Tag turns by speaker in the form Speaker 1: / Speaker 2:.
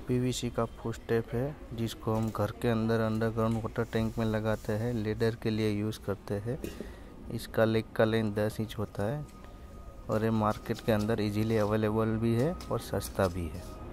Speaker 1: PVC का foot step है जिसको हम घर के अंदर अंडरग्राउंड वाटर टैंक में लगाते हैं, लेडर के लिए यूज़ करते हैं। इसका लेग का लेंथ 10 इंच होता है और ये मार्केट के अंदर इजीली अवेलेबल भी है और सस्ता भी है।